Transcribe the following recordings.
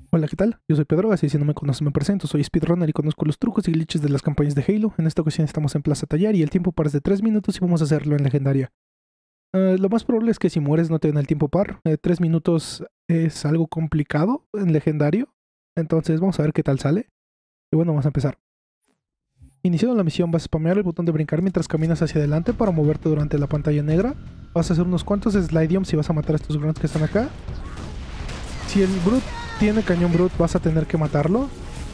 Hola, ¿qué tal? Yo soy Pedro, así si no me conoces me presento, soy speedrunner y conozco los trucos y glitches de las campañas de Halo. En esta ocasión estamos en Plaza Tallar y el tiempo par es de 3 minutos y vamos a hacerlo en legendaria. Lo más probable es que si mueres no te den el tiempo par. 3 minutos es algo complicado en legendario, entonces vamos a ver qué tal sale. Y bueno, vamos a empezar. Iniciando la misión vas a spamear el botón de brincar mientras caminas hacia adelante para moverte durante la pantalla negra. Vas a hacer unos cuantos slide jumps y vas a matar a estos grunts que están acá. Si el brute tiene cañón brute vas a tener que matarlo.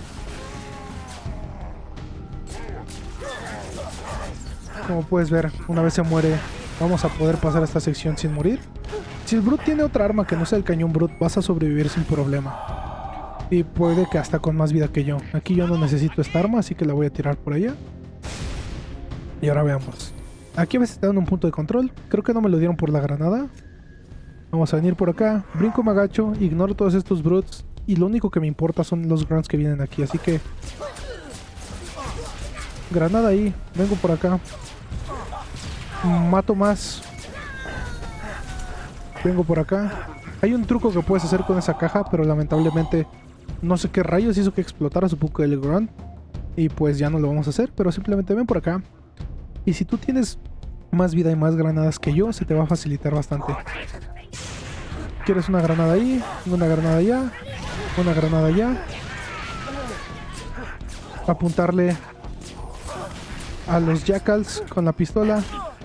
Como puedes ver, una vez se muere, vamos a poder pasar esta sección sin morir. Si el Brute tiene otra arma que no sea el cañón Brute, vas a sobrevivir sin problema. Y puede que hasta con más vida que yo. Aquí yo no necesito esta arma, así que la voy a tirar por allá. Y ahora veamos. Aquí a veces te dan un punto de control. Creo que no me lo dieron por la granada. Vamos a venir por acá. Brinco, me agacho, ignoro todos estos Brutes. Y lo único que me importa son los grunts que vienen aquí, así que... Granada ahí, vengo por acá. Mato más. Vengo por acá. Hay un truco que puedes hacer con esa caja, pero lamentablemente no sé qué rayos hizo que explotara, supongo que el grunt. Y pues ya no lo vamos a hacer, pero simplemente ven por acá. Y si tú tienes más vida y más granadas que yo, se te va a facilitar bastante. ¿Quieres una granada ahí? Una granada allá. Una granada allá. Apuntarle a los jackals con la pistola.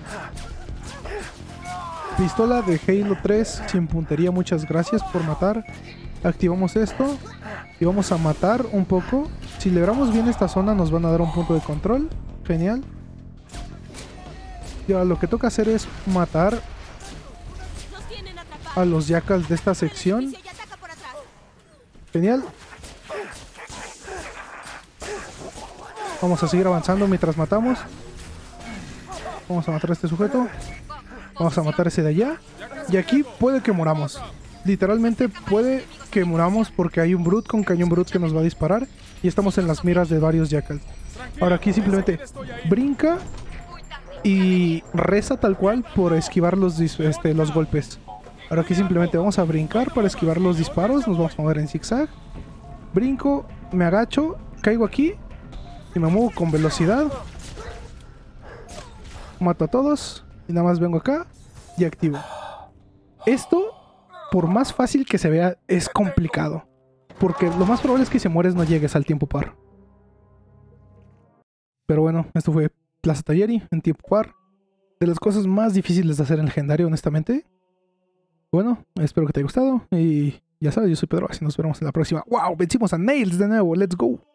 Pistola de Halo 3 sin puntería, muchas gracias por matar. Activamos esto y vamos a matar un poco. Si libramos bien esta zona nos van a dar un punto de control. Genial. Y ahora lo que toca hacer es matar a los jackals de esta sección. Genial. Vamos a seguir avanzando mientras matamos. Vamos a matar a este sujeto. Vamos a matar a ese de allá. Y aquí puede que muramos. Literalmente puede que muramos porque hay un Brute con cañón Brute que nos va a disparar. Y estamos en las miras de varios jackals. Ahora aquí simplemente brinca y reza tal cual por esquivar los golpes. Ahora aquí simplemente vamos a brincar para esquivar los disparos. Nos vamos a mover en zigzag. Brinco, me agacho, caigo aquí y me muevo con velocidad. Mato a todos. Y nada más vengo acá y activo. Esto, por más fácil que se vea, es complicado. Porque lo más probable es que si mueres no llegues al tiempo par. Pero bueno, esto fue Plaza Talleri en tiempo par. De las cosas más difíciles de hacer en legendario, honestamente. Bueno, espero que te haya gustado. Y ya sabes, yo soy Pedro, así nos veremos en la próxima. ¡Wow! Vencimos a Nails de nuevo. ¡Let's go!